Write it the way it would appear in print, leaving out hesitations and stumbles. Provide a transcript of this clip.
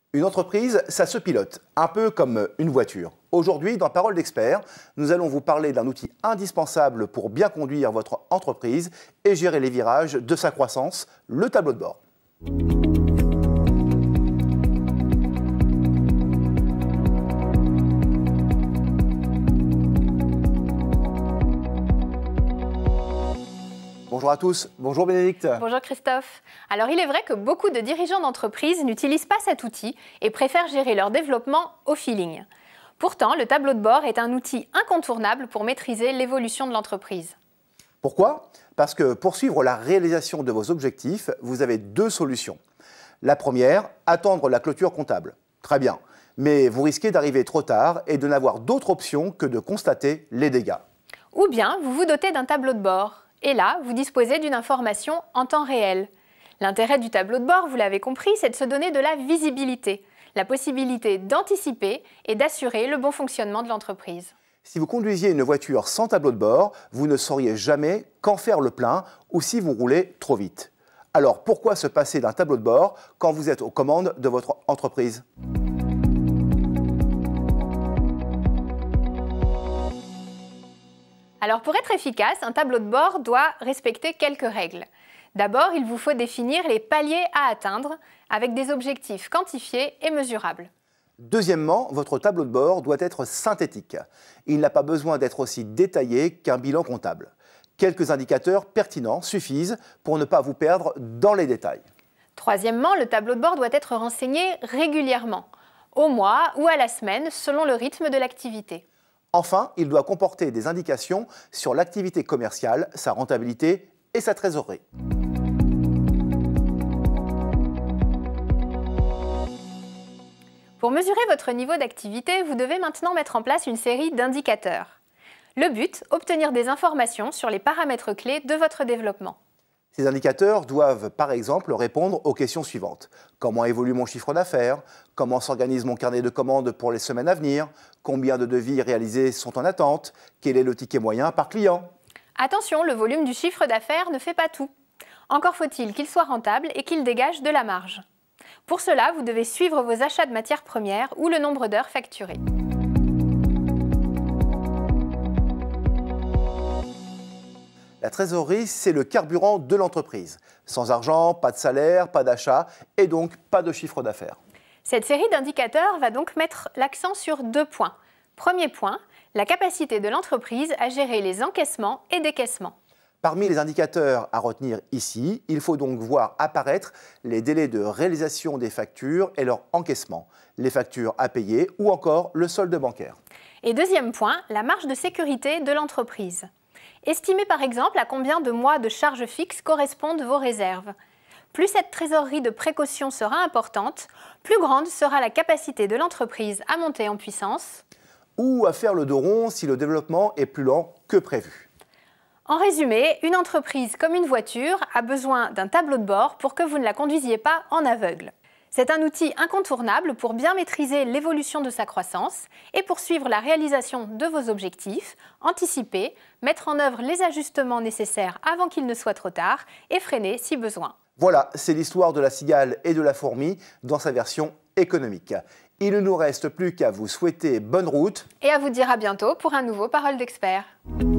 Une entreprise, ça se pilote, un peu comme une voiture. Aujourd'hui, dans Parole d'expert, nous allons vous parler d'un outil indispensable pour bien conduire votre entreprise et gérer les virages de sa croissance, le tableau de bord. Bonjour à tous, bonjour Bénédicte. Bonjour Christophe. Alors il est vrai que beaucoup de dirigeants d'entreprise n'utilisent pas cet outil et préfèrent gérer leur développement au feeling. Pourtant, le tableau de bord est un outil incontournable pour maîtriser l'évolution de l'entreprise. Pourquoi? Parce que pour suivre la réalisation de vos objectifs, vous avez deux solutions. La première, attendre la clôture comptable. Très bien, mais vous risquez d'arriver trop tard et de n'avoir d'autre option que de constater les dégâts. Ou bien vous vous dotez d'un tableau de bord. Et là, vous disposez d'une information en temps réel. L'intérêt du tableau de bord, vous l'avez compris, c'est de se donner de la visibilité, la possibilité d'anticiper et d'assurer le bon fonctionnement de l'entreprise. Si vous conduisiez une voiture sans tableau de bord, vous ne sauriez jamais quand faire le plein ou si vous roulez trop vite. Alors pourquoi se passer d'un tableau de bord quand vous êtes aux commandes de votre entreprise ? Alors pour être efficace, un tableau de bord doit respecter quelques règles. D'abord, il vous faut définir les paliers à atteindre avec des objectifs quantifiés et mesurables. Deuxièmement, votre tableau de bord doit être synthétique. Il n'a pas besoin d'être aussi détaillé qu'un bilan comptable. Quelques indicateurs pertinents suffisent pour ne pas vous perdre dans les détails. Troisièmement, le tableau de bord doit être renseigné régulièrement, au mois ou à la semaine, selon le rythme de l'activité. Enfin, il doit comporter des indications sur l'activité commerciale, sa rentabilité et sa trésorerie. Pour mesurer votre niveau d'activité, vous devez maintenant mettre en place une série d'indicateurs. Le but, obtenir des informations sur les paramètres clés de votre développement. Ces indicateurs doivent, par exemple, répondre aux questions suivantes. Comment évolue mon chiffre d'affaires? Comment s'organise mon carnet de commandes pour les semaines à venir? Combien de devis réalisés sont en attente? Quel est le ticket moyen par client? Attention, le volume du chiffre d'affaires ne fait pas tout. Encore faut-il qu'il soit rentable et qu'il dégage de la marge. Pour cela, vous devez suivre vos achats de matières premières ou le nombre d'heures facturées. La trésorerie, c'est le carburant de l'entreprise. Sans argent, pas de salaire, pas d'achat et donc pas de chiffre d'affaires. Cette série d'indicateurs va donc mettre l'accent sur deux points. Premier point, la capacité de l'entreprise à gérer les encaissements et décaissements. Parmi les indicateurs à retenir ici, il faut donc voir apparaître les délais de réalisation des factures et leur encaissement, les factures à payer ou encore le solde bancaire. Et deuxième point, la marge de sécurité de l'entreprise. Estimez par exemple à combien de mois de charges fixes correspondent vos réserves. Plus cette trésorerie de précaution sera importante, plus grande sera la capacité de l'entreprise à monter en puissance ou à faire le dos rond si le développement est plus lent que prévu. En résumé, une entreprise comme une voiture a besoin d'un tableau de bord pour que vous ne la conduisiez pas en aveugle. C'est un outil incontournable pour bien maîtriser l'évolution de sa croissance et pour suivre la réalisation de vos objectifs, anticiper, mettre en œuvre les ajustements nécessaires avant qu'il ne soit trop tard et freiner si besoin. Voilà, c'est l'histoire de la cigale et de la fourmi dans sa version économique. Il ne nous reste plus qu'à vous souhaiter bonne route et à vous dire à bientôt pour un nouveau Parole d'expert.